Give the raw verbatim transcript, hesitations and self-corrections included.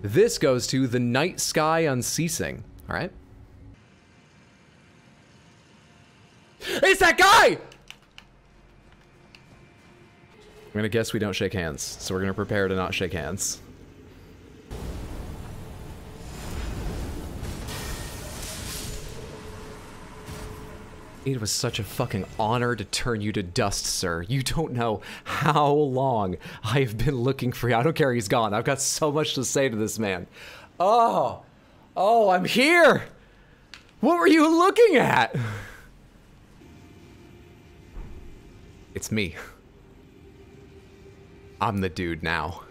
This goes to the night sky unceasing. All right. It's that guy! I'm gonna guess we don't shake hands, so we're gonna prepare to not shake hands. It was such a fucking honor to turn you to dust, sir. You don't know how long I have been looking for you. I don't care, he's gone. I've got so much to say to this man. Oh, oh, I'm here. What were you looking at? It's me. I'm the dude now.